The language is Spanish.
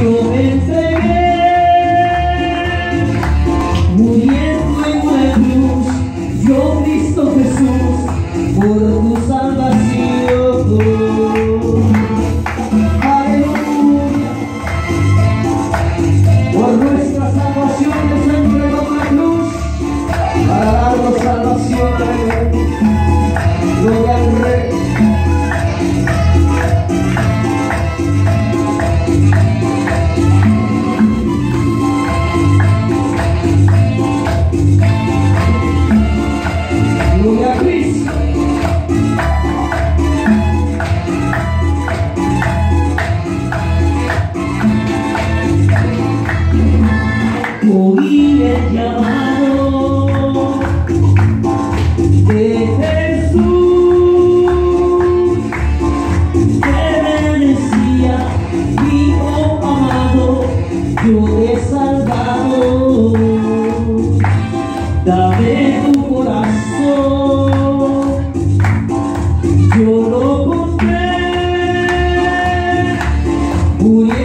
Yo me entregué, muriendo en una cruz, yo Cristo Jesús, por tu salvación. Aleluya, por nuestra salvación nos entregó la cruz, para darnos salvación. Gloria al Rey. Gloria a Cristo. Oí el llamado de Jesús, que me decía, hijo amado, yo te he salvado. Dame tu corazón, yo lo compré, muriendo